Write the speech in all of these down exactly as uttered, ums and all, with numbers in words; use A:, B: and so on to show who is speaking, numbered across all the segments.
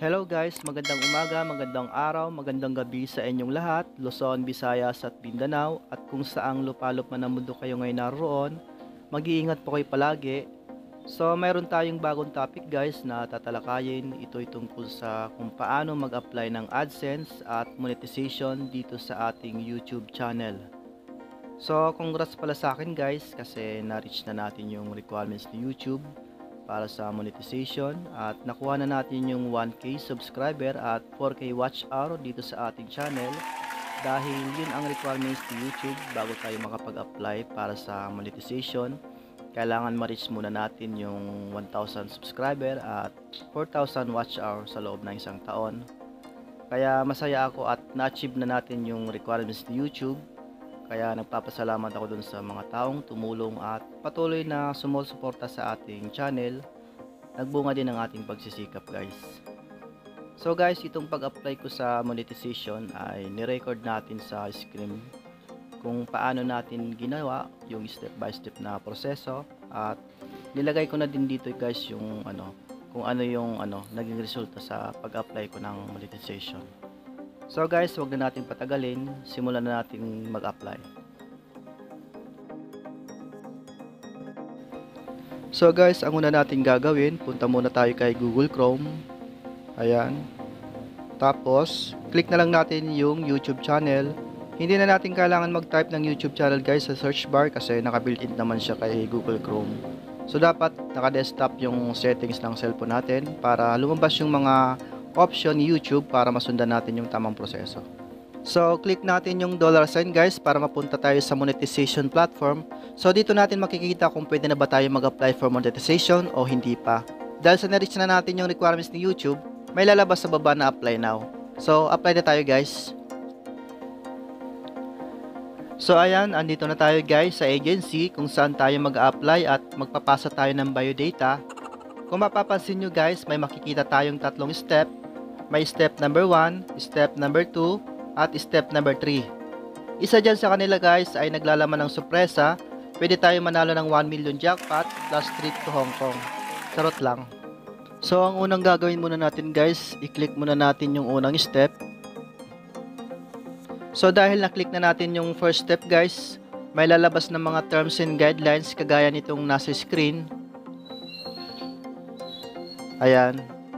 A: Hello guys, magandang umaga, magandang araw, magandang gabi sa inyong lahat, Luzon, Visayas at Mindanao at kung saang lupalop man ang mundo kayo ngayon naroon, mag-iingat po kayo palagi. So mayroon tayong bagong topic guys na tatalakayin, ito'y tungkol sa kung paano mag-apply ng AdSense at monetization dito sa ating YouTube channel. So congrats pala sa akin guys kasi na-reach na natin yung requirements ni YouTube para sa monetization at nakuha na natin yung one K subscriber at four K watch hour dito sa ating channel dahil yun ang requirements ni YouTube bago tayo makapag-apply para sa monetization. Kailangan ma-reach muna natin yung one thousand subscriber at four thousand watch hour sa loob ng isang taon. Kaya masaya ako at na-achieve na natin yung requirements ni YouTube. Kaya nagpapasalamat ako dun sa mga taong tumulong at patuloy na sumusuporta sa ating channel. Nagbunga din ang ating pagsisikap guys. So guys, itong pag-apply ko sa monetization ay ni-record natin sa screen kung paano natin ginawa yung step by step na proseso at nilagay ko na din dito guys yung ano kung ano yung ano naging resulta sa pag-apply ko ng monetization. So guys, wag na natin patagalin, simulan na natin mag-apply. So guys, ang una natin gagawin, punta muna tayo kay Google Chrome. Ayan. Tapos, click na lang natin yung YouTube channel. Hindi na natin kailangan mag-type ng YouTube channel guys sa search bar kasi naka-built-in naman siya kay Google Chrome. So dapat naka-desktop yung settings ng cellphone natin para lumabas yung mga option ni YouTube para masundan natin yung tamang proseso. So click natin yung dollar sign guys para mapunta tayo sa monetization platform. So dito natin makikita kung pwede na ba tayo mag-apply for monetization o hindi pa. Dahil sa na-reach na natin yung requirements ni YouTube, may lalabas sa baba na apply now. So apply na tayo guys. So ayan, andito na tayo guys sa agency kung saan tayo mag-apply at magpapasa tayo ng biodata. Kung mapapansin nyo guys, may makikita tayong tatlong step. May step number one, step number two, at step number three. Isa dyan sa kanila guys ay naglalaman ng sorpresa. Pwede tayo manalo ng one million jackpot plus trip to Hong Kong. Charot lang. So ang unang gagawin muna natin guys, i-click muna natin yung unang step. So dahil na-click na natin yung first step guys, may lalabas ng mga terms and guidelines kagaya nitong nasa screen. Ayan.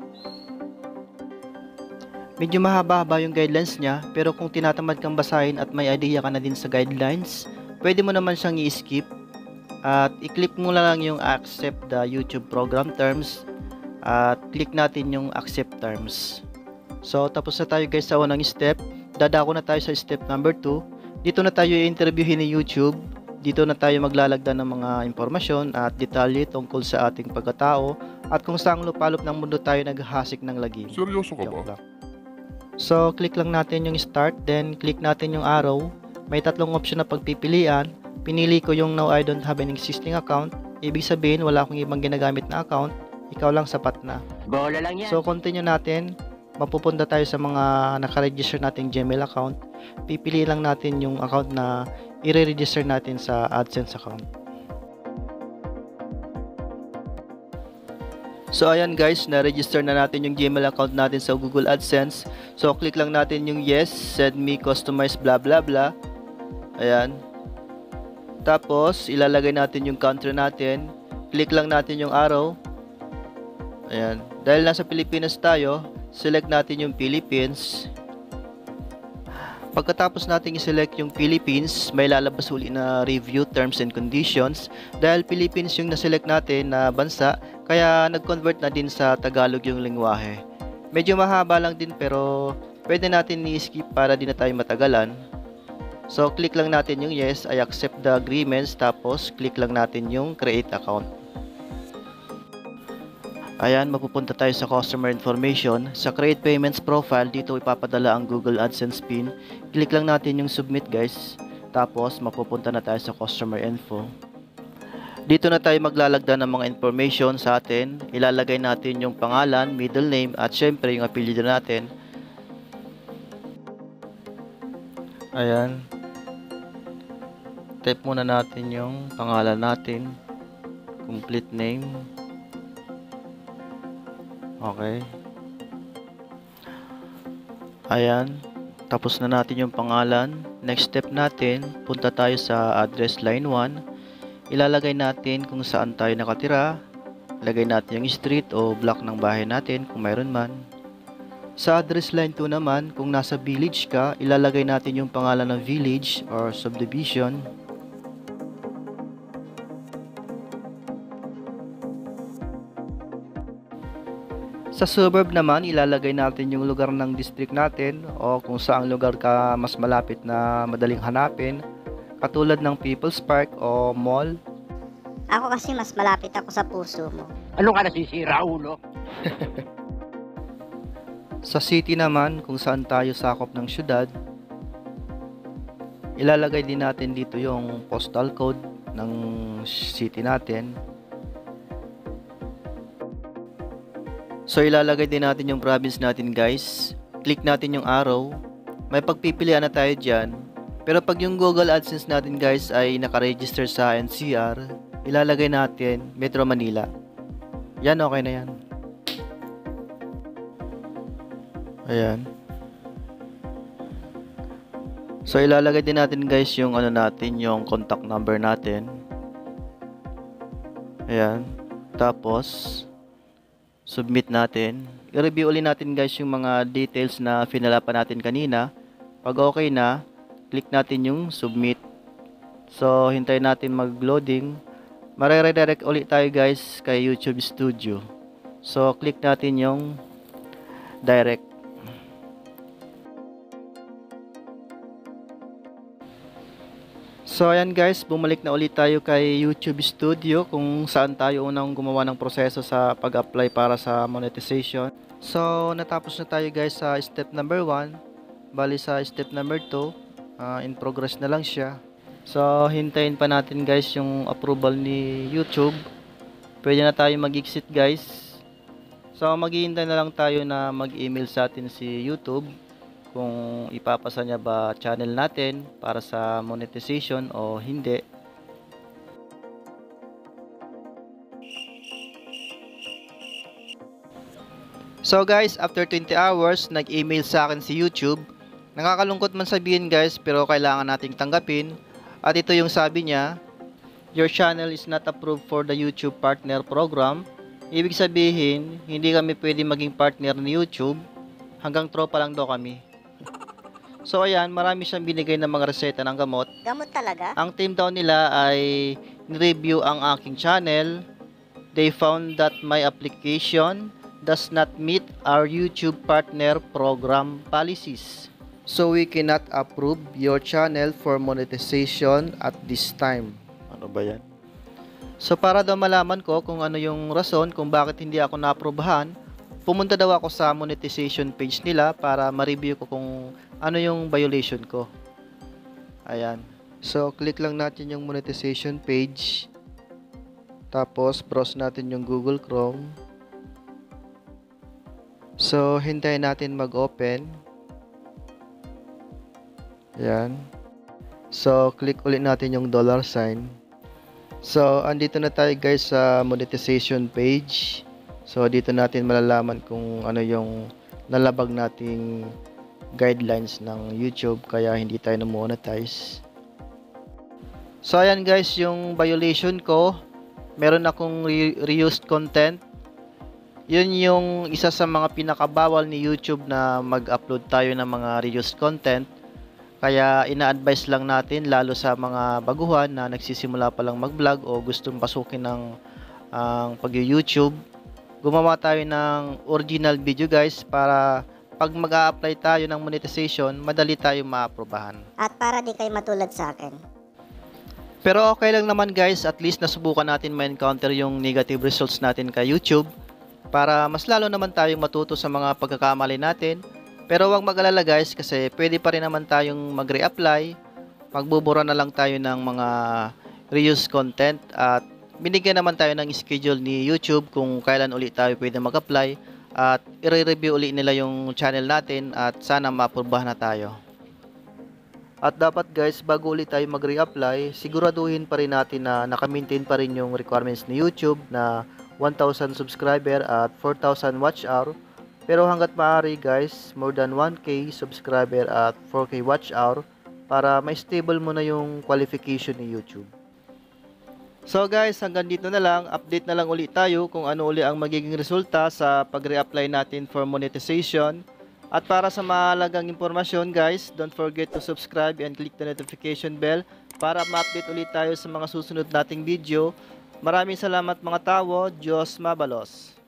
A: Medyo mahaba-haba yung guidelines niya, pero kung tinatamad kang basahin at may idea ka na din sa guidelines, pwede mo naman siyang i-skip at i-click mo lang yung accept the YouTube program terms at click natin yung accept terms. So tapos na tayo guys sa unang step, dadako na tayo sa step number two. Dito na tayo i-interviewin ni YouTube. Dito na tayo maglalagda ng mga impormasyon at detalye tungkol sa ating pagkatao at kung saang lupalop ng mundo tayo naghahasik ng lagim.
B: Seryoso ka ba?
A: So, click lang natin yung start, then click natin yung arrow. May tatlong option na pagpipilian. Pinili ko yung now I don't have an existing account. Ibig sabihin, wala akong ibang ginagamit na account. Ikaw lang sapat na.
C: Bola lang yan.
A: So, continue natin. Mapupunta tayo sa mga nakaregister nating Gmail account. Pipili lang natin yung account na i-register natin sa AdSense account. So ayan guys, na-register na natin yung Gmail account natin sa Google AdSense. So click lang natin yung yes, send me customized blah blah blah. Ayan. Tapos ilalagay natin yung country natin. Click lang natin yung arrow. Ayan. Dahil nasa Pilipinas tayo, select natin yung Philippines. Pagkatapos natin i-select yung Philippines, may lalabas uli na review terms and conditions. Dahil Philippines yung na-select natin na bansa, kaya nag-convert na din sa Tagalog yung lengguwahe. Medyo mahaba lang din pero pwede natin i-skip para di na tayo matagalan. So click lang natin yung yes, I accept the agreements, tapos click lang natin yung create account. Ayan, mapupunta tayo sa customer information. Sa create payments profile, dito ipapadala ang Google AdSense pin. Click lang natin yung submit guys. Tapos mapupunta na tayo sa customer info. Dito na tayo maglalagda ng mga information sa atin. Ilalagay natin yung pangalan, middle name, at syempre yung apelyido natin. Ayan. Type muna natin yung pangalan natin. Complete name. Okay. Ayan, tapos na natin yung pangalan. Next step natin, punta tayo sa address line one. Ilalagay natin kung saan tayo nakatira. Ilagay natin yung street o block ng bahay natin kung mayroon man. Sa address line two naman, kung nasa village ka, ilalagay natin yung pangalan ng village or subdivision. Sa suburb naman, ilalagay natin yung lugar ng district natin o kung saang lugar ka mas malapit na madaling hanapin, katulad ng People's Park o mall.
B: Ako kasi mas malapit ako sa puso mo.
C: Ano ka nasisira, ulo?
A: Sa city naman, kung saan tayo sakop ng syudad, ilalagay din natin dito yung postal code ng city natin. So ilalagay din natin yung province natin guys. Click natin yung arrow. May pagpipilian na tayo dyan. Pero pag yung Google AdSense natin guys ay nakaregister sa N C R, ilalagay natin Metro Manila. Yan, okay na yan. Ayan. So ilalagay din natin guys yung ano natin, yung contact number natin. Ayan. Tapos submit natin. I-review ulit natin guys yung mga details na finala pa natin kanina. Pag okay na, click natin yung submit. So hintayin natin mag-loading. Mare-redirect ulit tayo guys kay YouTube Studio. So click natin yung direct. So ayan guys, bumalik na ulit tayo kay YouTube Studio kung saan tayo unang gumawa ng proseso sa pag-apply para sa monetization. So natapos na tayo guys sa step number one. Bali sa step number two, uh, in progress na lang siya. So hintayin pa natin guys yung approval ni YouTube. Pwede na tayo mag-exit guys. So maghihintay na lang tayo na mag-email sa atin si YouTube kung ipapasa niya ba channel natin para sa monetization o hindi. So guys, after twenty hours, nag-email sa akin si YouTube. Nakakalungkot man sabihin guys, pero kailangan nating tanggapin. At ito yung sabi niya, your channel is not approved for the YouTube Partner Program. Ibig sabihin, hindi kami pwede maging partner ni YouTube. Hanggang tropa lang daw kami. So ayan, marami siyang binigay ng mga reseta ng gamot.
B: Gamot talaga?
A: Ang team daw nila ay ni-review ang aking channel. They found that my application does not meet our YouTube Partner Program policies. So we cannot approve your channel for monetization at this time. Ano ba yan? So para daw malaman ko kung ano yung rason kung bakit hindi ako na-aprobahan, pumunta daw ako sa monetization page nila para ma-review ko kung ano yung violation ko. Ayan. So, click lang natin yung monetization page. Tapos, browse natin yung Google Chrome. So, hintayin natin mag-open. Ayan. So, click ulit natin yung dollar sign. So, andito na tayo guys sa monetization page. So, dito natin malalaman kung ano yung nalabag nating guidelines ng YouTube kaya hindi tayo na-monetize. So ayan guys, yung violation ko, meron akong re reused content. Yun yung isa sa mga pinakabawal ni YouTube na mag-upload tayo ng mga reused content. Kaya ina-advise lang natin lalo sa mga baguhan na nagsisimula pa lang mag-vlog o gustong pasukin ng ang pag-YouTube. Gumawa tayo ng original video guys para pag mag-a-apply tayo ng monetization, madali tayo ma-aprobahan.
B: At para di kayo matulad sa akin.
A: Pero okay lang naman guys, at least nasubukan natin ma-encounter yung negative results natin kay YouTube para mas lalo naman tayong matuto sa mga pagkakamali natin. Pero huwag mag-alala guys kasi pwede pa rin naman tayong mag-re-apply. Magbubura na lang tayo ng mga reuse content at binigyan naman tayo ng schedule ni YouTube kung kailan ulit tayo pwede mag-apply. At i-review ulit nila yung channel natin at sana ma-aprobahan na tayo. At dapat guys, bago ulit tayo mag-re-apply, siguraduhin pa rin natin na naka-maintain pa rin yung requirements ni YouTube na one thousand subscriber at four thousand watch hour Pero hanggat maaari guys, more than one K subscriber at four K watch hour para ma-stable mo na yung qualification ni YouTube. So guys, hanggang dito na lang. Update na lang ulit tayo kung ano uli ang magiging resulta sa pag-reapply natin for monetization. At para sa mahalagang impormasyon guys, don't forget to subscribe and click the notification bell para ma-update ulit tayo sa mga susunod nating video. Maraming salamat mga tao. Diyos mabalos.